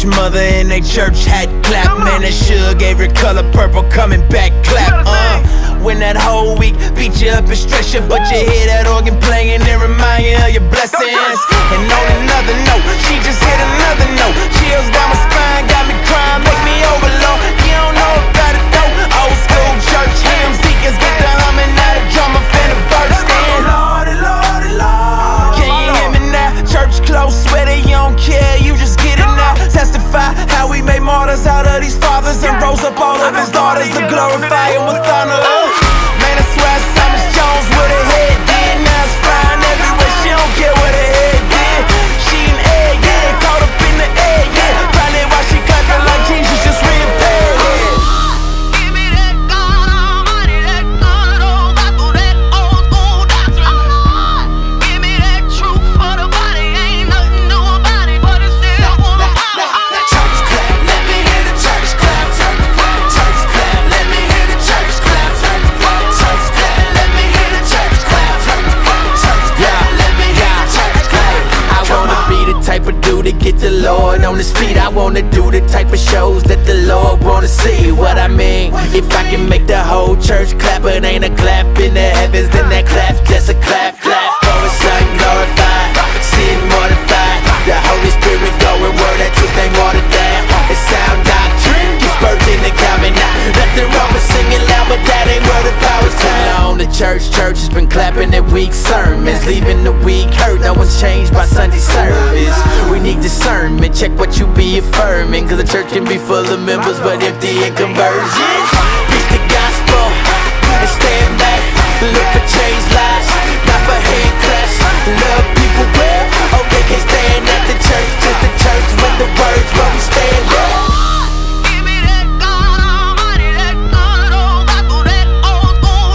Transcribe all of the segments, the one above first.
church mother in they church hat clap. Man, that sure gave her color purple, coming back clap. When that whole week beat you up and stress you, but you hear that organ playing and remind you of your blessings. And on another note, she just hit another note. Chills down my spine, got me crying, make me overload. You don't know about it though. Old school church hymns, deacons get the humming, now the drummer finna burst in. Lordy, Lordy, Lord. Can you hear me now? Church close, swear that you don't care, you just get it now. Testify how we made martyrs out of these fathers and rose up all of his daughters to glorify him with honor. Man, I swear Thomas Jones with her head did. Now it's flying everywhere, she don't care what her head did. She an egg, yeah, caught up in the egg, yeah. Probably why she clapping like Jesus just reappeared, yeah. Give me that God Almighty, that good old Bible, that old school doctrine. Give me that truth for the body, ain't nothing new about it, but it's still full of power. Church clap, let me hear the church clap. Church clap, let me hear the church clap. Church clap, let me hear the church clap. Church clap, let me hear the church clap. I wanna be the type of dude to get the Lord on his feet. I wanna do the type of shows that the Lord wanna see. What I mean, if I can make the whole church clap, it ain't a clap in the heavens, then that clap's just a clap, clap. For his son glorified, sin mortified. The Holy Spirit going word, that truth ain't watered down. It's sound doctrine, keeps birds in the common. Nothing wrong with singing loud, but that ain't where the power's on. The church has been clapping at weak sermons, leaving the weak hurt. No one's changed by Sunday service. We need discernment, check what you be affirming, cause the church can be full of members but empty in conversions. Preach the gospel and stand back, look for changed lives, not for hand claps. Love people well, oh they can stand at the church, just the church with the words where we stand up. Give me that God Almighty, that good old Bible, that old school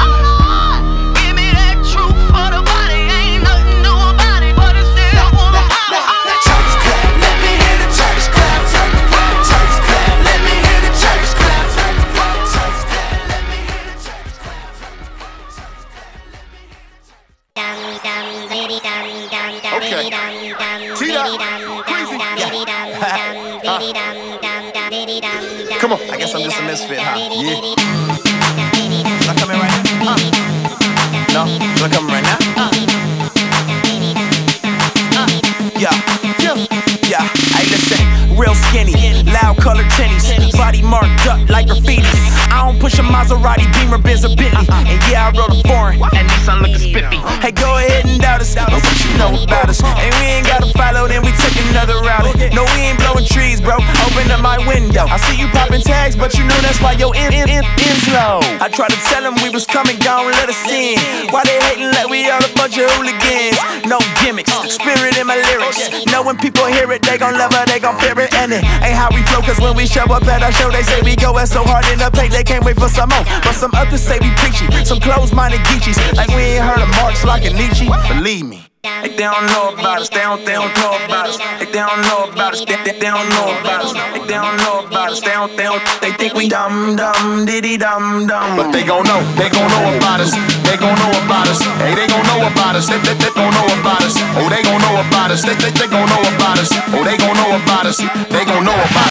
doctrine. Give me that truth for the body, ain't nothing new about it, but it's still full of power. Church clap, let me hear the church clap. Church clap, let me hear the church clap. Church clap, let me hear the church clap. Come on, I guess I'm just a misfit, huh? Yeah. Should I come in right now? No? Should I come in right now? Yeah. Hey, listen, real skinny, loud colored tinnies, body marked up like graffiti. I don't push a Maserati, Beamer, Benz, or Bentley. And yeah, I rode a foreign, and Nissan looking spiffy. Hey, go ahead and doubt us, but what you know about us? And we ain't gotta follow, then we take another route. No, we ain't blowing trees, bro. Open up my window. I see you popping tags, but you know that's why your end's low. I tried to tell them we was coming, gon' let us in. Why they hating like we all a bunch of hooligans? No gimmicks, spirit in my lyrics. Know when people hear it, they gon' love it, they gon' fear it. And it ain't how we flow, cause when we show up at our show, they say we goin' so hard in the paint, they can't wait for some more. But some others say we preachy, some closed-minded geechies, like we ain't heard of Marx like a Nietzsche. Believe me, they don't know about us, they don't know about us. They don't know about us, they don't know about us. They don't know about us, they think we dumb, diddy dumb. But they gon' know about us. They gon' know about us. Hey, they gon' know about us. They gon' know about us. Oh, they gon' know about us. They gon' know about us. Oh, they gon' know about us. They gon' know about us.